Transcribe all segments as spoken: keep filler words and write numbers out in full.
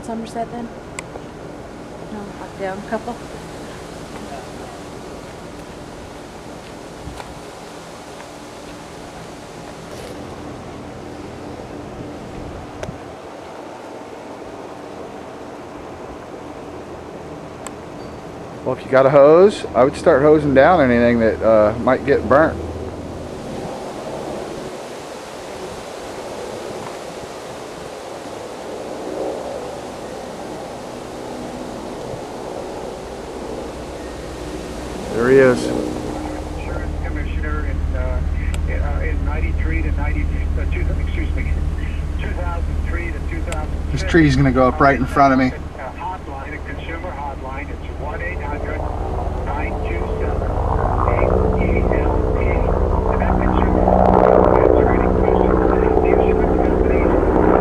Somerset then? No, up down a couple. Well, if you got a hose, I would start hosing down anything that uh, might get burnt. There he is. Insurance commissioner in uh, in, uh, in ninety-three to ninety, uh, two, excuse me, two thousand three to two thousand six. This tree's gonna go up right in front of me. A hotline, a consumer hotline. It's one eight hundred nine two seven eight E L P. And that consumer answer any questions. The insurance companies.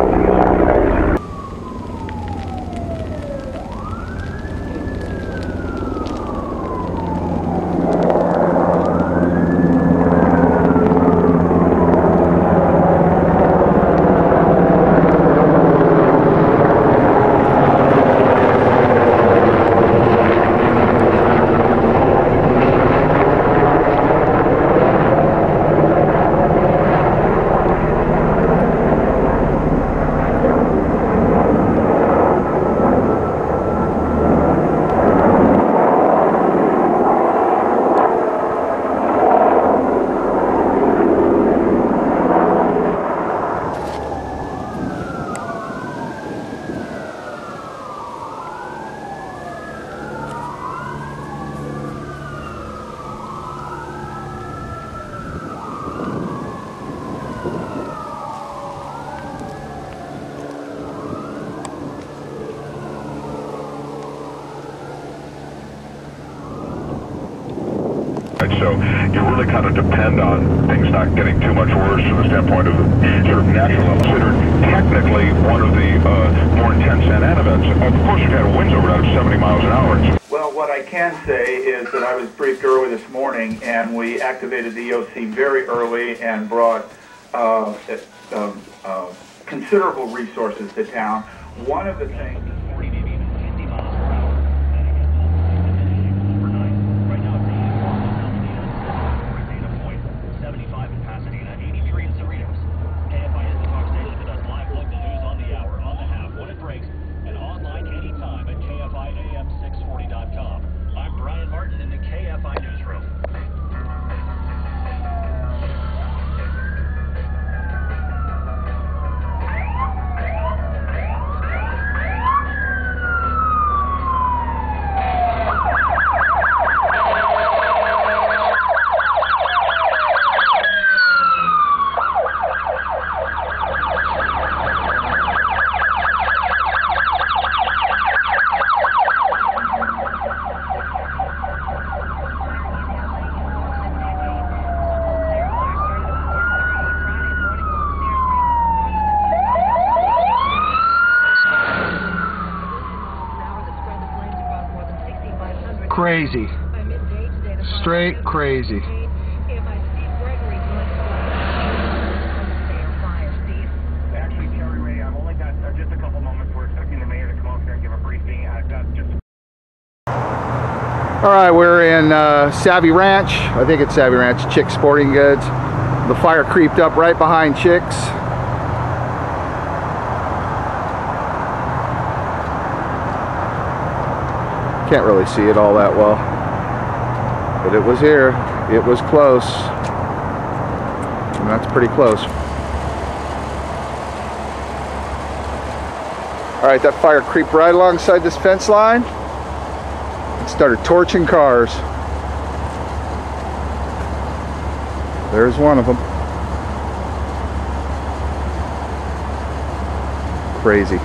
So you really kind of depend on things not getting too much worse from the standpoint of sort of natural. Considered technically one of the uh, more intense Santa Ana events. Of course, we've had winds over that of seventy miles an hour. Well, what I can say is that I was briefed early this morning, and we activated the E O C very early and brought uh, um, uh, considerable resources to town. One of the things. Crazy. Straight crazy. Actually, Terry Ray, I've only got uh, just a couple moments. We're expecting the mayor to come out here and give a briefing. I've got just. All right, we're in uh, Savvy Ranch. I think it's Savvy Ranch, Chick Sporting Goods. The fire creeped up right behind Chick's. Can't really see it all that well, but it was here. It was close, and that's pretty close. All right, that fire creeped right alongside this fence line and started torching cars. There's one of them. Crazy.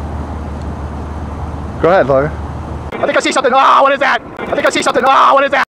Go ahead, Logan. I think I see something. Ah, oh, what is that? I think I see something. Ah, oh, what is that?